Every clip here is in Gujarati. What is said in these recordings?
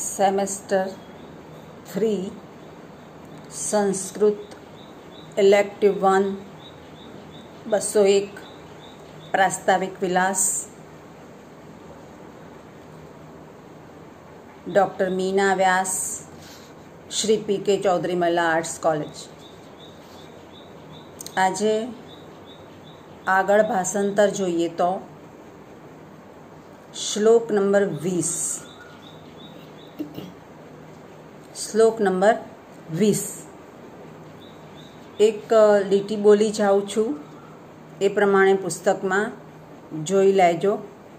सेमेस्टर 3 संस्कृत इलेक्टिव 1 201 प्रास्ताविक विलास डॉक्टर मीना व्यास श्री पी.के. चौधरी महिला आर्ट्स कॉलेज। આજે આગળ ભાષાંતર જોઈએ તો શ્લોક નંબર 20 એક લીટી બોલી જાઉં છું, એ પ્રમાણે પુસ્તકમાં જોઈ લેજો।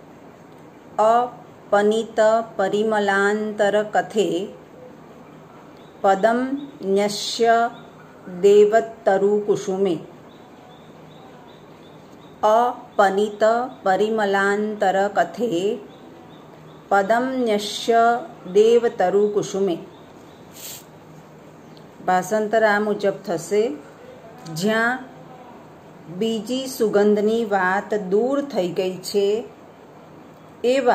अपनीत परिमलांतर कथे पदम न्यस्य देवतरु कुसुमे। अपनीत परिमलांतर कथे पदम न्यस्य देवतरु कुसुमे। भाषांतर आ मुजब थशे, ज्यां बीजी सुगंधनी वात दूर थई गई छे एवा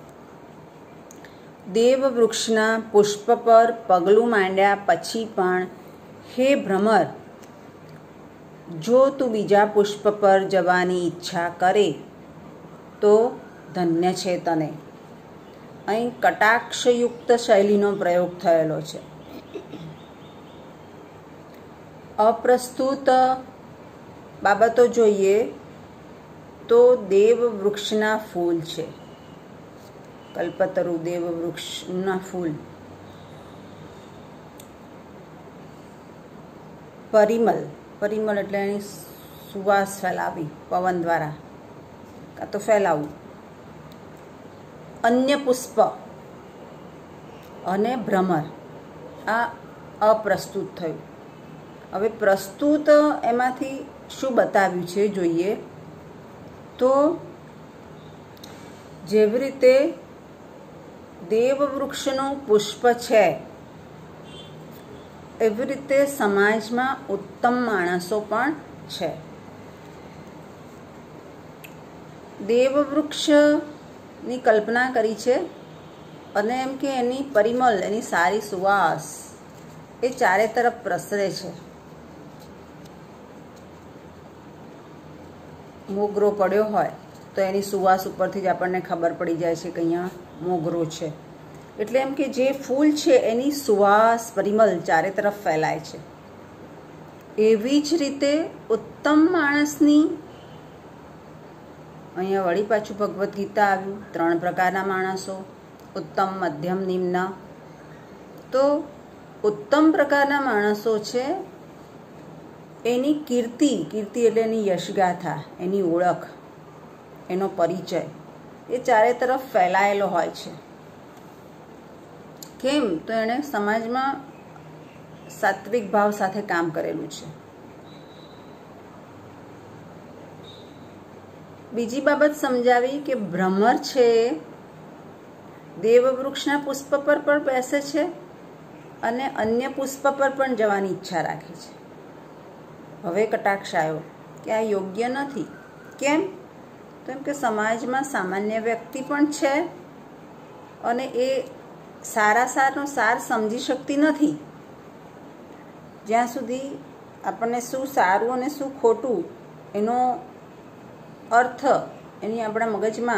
देववृक्षना पुष्प पर पगलू मांड्या पछी पण हे भ्रमर, जो तू बीजा पुष्प पर जवानी इच्छा करे तो धन्य छे तने। अहीं कटाक्षयुक्त शैलीनो प्रयोग थयेलो छे। अप्रस्तुत बाबतो जोईए तो देववृक्षना फूल छे, कल्पतरु देववृक्षना फूल। परिमल परिमल एटले एनी सुवास फैलावी पवन द्वारा का तो फैलावू। अन्य पुष्प अने भ्रमर आ अप्रस्तुत थयुं। हवे प्रस्तुत एमांथी शुं बताव्युं छे जोईए तो जेवी रीते देववृक्षनु पुष्प छे एवी रीते समाजमां उत्तम माणसो पण छे। देववृक्षनी कल्पना करी छे अने एम के एनी परिमल एनी सारी सुवास ए चारे तरफ प्रसरे छे। मोगरो पड्यो होय तो एनी सुवास उपरथी ज आपणने खबर पड़ी जाय छे के अहींया मोगरो छे। एटले एम के जे फूल छे एनी सुवास परिमल चारे तरफ फैलाय छे। एवी ज रीते उत्तम माणसनी अहींया वળી पाछું भगवत गीता આવ્યું। 3 प्रकारना माणसो, उत्तम, मध्यम, निम्न। तो उत्तम प्रकारना माणसो छे एनी कीर्ति एटले एनी यशगाथा, एनी ओळख, एनो परिचय ए चारे तरफ फैलायेलो होय छे। केम तो एणे समाजमां सात्विक भाव साथे काम करेलुं छे। बीजी बाबत समजावी के भ्रमर छे देववृक्षना पुष्प पर पण बेसे छे अने अन्य पुष्प पर पण जवानी इच्छा राखे छे। हवे कटाक्ष आव्यो के आ योग्य नथी। केम तो एम के समाजमां सामान्य व्यक्ति पण छे अने ए सारा सारनो सार समजी शकती नथी। ज्यां सुधी आपणे शुं सारुं अने शुं खोटुं एनो अर्थ एनी आपणा मगजमां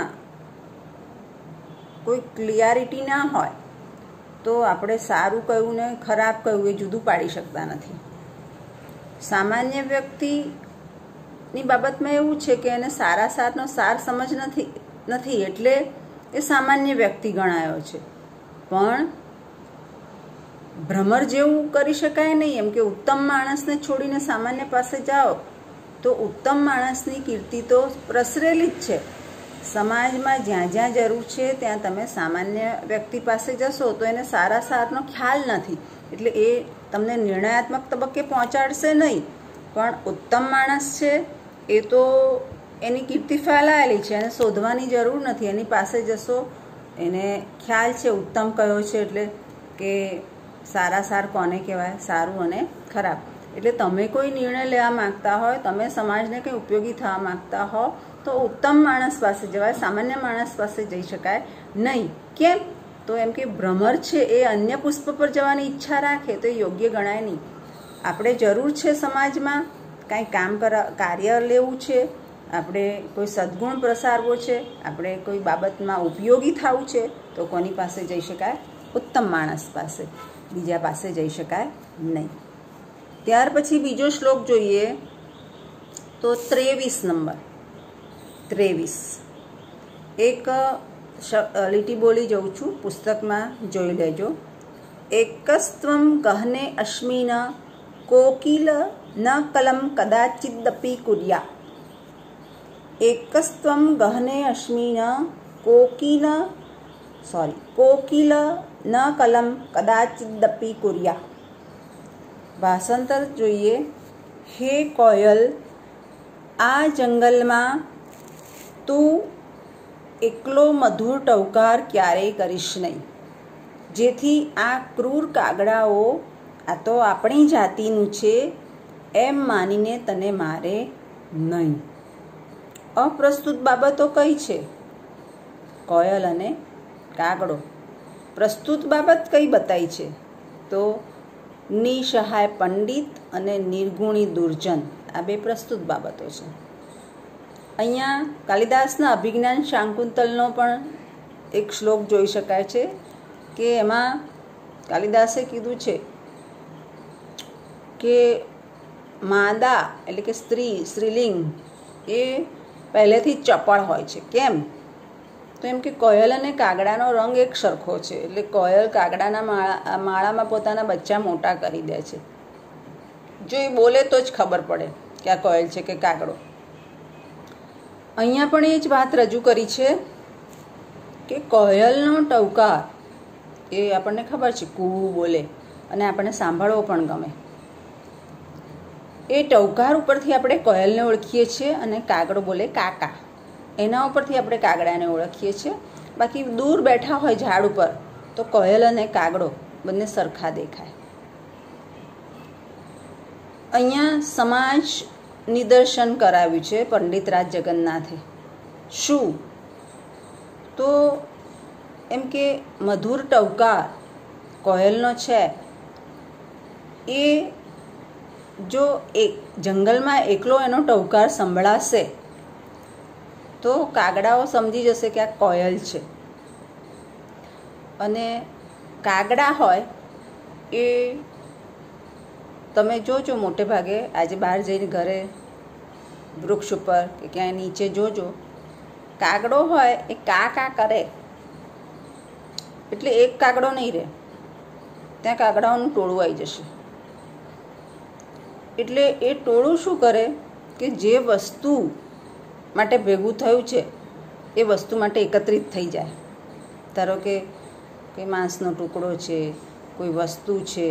कोई क्लियरिटी ना होय तो आपणे सारुं कह्युं ने खराब कह्युं ए जुदुं पाडी शकता नथी। सामान्य व्यक्तिनी बाबतमां एवुं छे के एने सारा सारनो सार समज नथी एटले ए सामान्य व्यक्ति गणायो छे। पण भ्रमर जेवुं करी शकाय नहीं। एम के उत्तम माणसने छोड़ीने सामान्य पासे जाओ तो उत्तम माणसनी कीर्ति तो प्रसरेली ज छे। समाजमां ज्यां ज्यां जरूर छे त्यां तमे सामान्य व्यक्ति पासे जशो तो एने सारा सारनो ख्याल नथी एटले ए तमने निर्णयात्मक तबक्के पहोंचाडशे नहीं। पण उत्तम माणस छे ए तो एनी कीर्ति फैलायेली छे अने शोधवानी जरूर नथी। एनी पासे जशो एने ख्याल छे उत्तम कयो छे एटले के सारा सार कोने कहेवाय, सारुं अने खराब। एटले तमे कोई निर्णय लेवा मांगता होय, तमे समाजने कंई उपयोगी थवा मांगता हो तो उत्तम माणस पासे जवाय, सामान्य माणस पासे जई शकाय नहीं। केम તો એમ કે ભ્રમર છે એ અન્ય પુષ્પ પર જવાની ઈચ્છા રાખે તો એ યોગ્ય ગણાય નહીં. આપણે જરૂર છે સમાજમાં કાંઈ કાર્ય લેવું છે, આપણે કોઈ સદ્ગુણ પ્રસારવો છે, આપણે કોઈ બાબતમાં ઉપયોગી થવું છે, તો કોની પાસે જઈ શકાય? ઉત્તમ માણસ પાસે, બીજા પાસે જઈ શકાય નહીં. ત્યાર પછી બીજો શ્લોક જોઈએ તો 23 નંબર. 23 એક લીટી બોલી જઉં છું, પુસ્તકમાં જોઈ લેજો. એકસ્ત્વમ ગહને અશ્મિન કોકિલ ન કલમ કદાચિદપી કુર્યા. એકસ્ત્વમ ગહને અશ્મિન કોકિલ ન કલમ કદાચિદપી કુર્યા. ભાષાંતર જોઈએ. હે કોયલ, આ જંગલમાં તું એકલો મધુર ટવકાર ક્યારેય કરીશ નહીં, જેથી આ ક્રૂર કાગડાઓ આ તો આપણી જાતિનું છે એમ માનીને તને મારે નહીં. અપ્રસ્તુત બાબતો કઈ છે? કોયલ અને કાગડો. પ્રસ્તુત બાબત કઈ બતાવી છે? તો નિસહાય પંડિત અને નિર્ગુણી દુર્જન, આ બે પ્રસ્તુત બાબતો છે. અહીંયા કાલિદાસના અભિજ્ઞાન શાકુંતલનો પણ એક શ્લોક જોઈ શકાય છે કે એમાં કાલિદાસે કીધું છે કે માદા એટલે કે સ્ત્રીલિંગ એ પહેલેથી જ ચપળ હોય છે. કેમ? તો એમ કે કોયલ અને કાગડાનો રંગ એક સરખો છે, એટલે કોયલ કાગડાના માળામાં પોતાના બચ્ચા મોટા કરી દે છે. જો એ બોલે તો જ ખબર પડે કે આ કોયલ છે કે કાગડો. અહીંયા પણ એ જ વાત રજૂ કરી છે કે કોયલનો ટવકાર એ આપણને ખબર છે કૂ બોલે અને આપણને સાંભળવો પણ ગમે. એ ટવકાર ઉપરથી આપણે કોયલને ઓળખીએ છીએ અને કાગડો બોલે કાકા, એના ઉપરથી આપણે કાગડાને ઓળખીએ છીએ. બાકી દૂર બેઠા હોય ઝાડ ઉપર તો કોયલ અને કાગડો બંને સરખા દેખાય. અહીંયા સમાજ નિદર્શન કરાવ્યું છે પંડિતરાજ જગન્નાથે. શું? તો એમ કે મધુર ટવકાર કોયલનો છે એ જો એક જંગલમાં એકલો એનો ટવકાર સંભળાશે તો કાગડાઓ સમજી જશે કે આ કોયલ છે. અને કાગડા હોય એ તમે જોજો, મોટે ભાગે આજે બહાર જઈને ઘરે વૃક્ષ ઉપર કે ક્યાંય નીચે જોજો, કાગડો હોય એ કા કા કરે એટલે એક કાગડો નહીં રહે, ત્યાં કાગડાઓનું ટોળું આવી જશે. એટલે એ ટોળું શું કરે કે જે વસ્તુ માટે ભેગું થયું છે એ વસ્તુ માટે એકત્રિત થઈ જાય. ધારો કે કોઈ માંસનો ટુકડો છે, કોઈ વસ્તુ છે,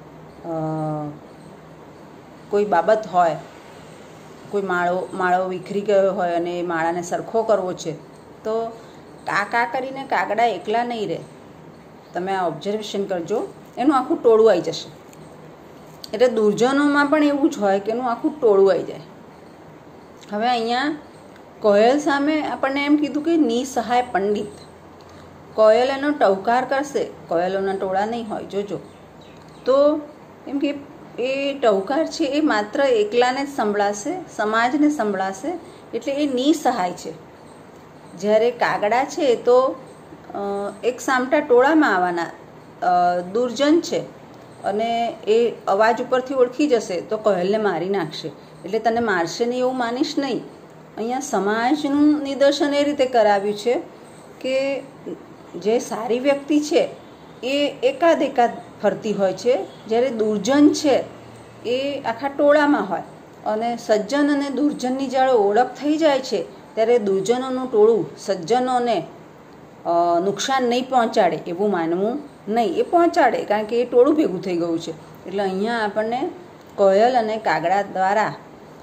કોઈ બાબત હોય, કોઈ માળો વિખરી ગયો હોય અને એ માળાને સરખો કરવો છે તો કા કરીને કાગડા એકલા નહીં રહે. તમે આ ઓબ્ઝર્વેશન કરજો, એનું આખું ટોળું આવી જશે. એટલે દુર્જનોમાં પણ એવું જ હોય કે એનું આખું ટોળું આવી જાય. હવે અહીંયા કોયલ સામે આપણને એમ કીધું કે નિસહાય પંડિત. કોયલ એનો ટવકાર કરશે, કોયલોના ટોળા નહીં હોય જોજો, તો એમ કે એ ટવકાર છે એ માત્ર એકલાને જ સંભળાશે, સમાજને સંભળાશે, એટલે એ નિસહાય છે. જ્યારે કાગડા છે તો એક સામટા ટોળામાં આવવાના, દુર્જન છે અને એ અવાજ ઉપરથી ઓળખી જશે તો કોયલને મારી નાખશે. એટલે તને મારશે નહીં એવું માનીશ નહીં. અહીંયા સમાજનું નિદર્શન એ રીતે કરાવ્યું છે કે જે સારી વ્યક્તિ છે એ એકાદ ફરતી હોય છે, જ્યારે દુર્જન છે એ આખા ટોળામાં હોય. અને સજ્જન અને દુર્જનની જ્યારે ઓળખ થઈ જાય છે ત્યારે દુર્જનોનું ટોળું સજ્જનોને નુકસાન નહીં પહોંચાડે એવું માનવું નહીં. એ પહોંચાડે, કારણ કે એ ટોળું ભેગું થઈ ગયું છે. એટલે અહીંયા આપણને કોયલ અને કાગડા દ્વારા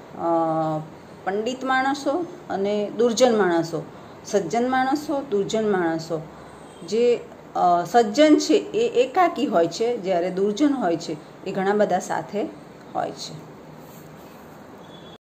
પંડિત માણસો અને દુર્જન માણસો, સજ્જન માણસો, દુર્જન માણસો, જે સજ્જન છે એ એકાકી હોય છે, જ્યારે દુર્જન હોય છે એ ઘણા બધા સાથે હોય છે.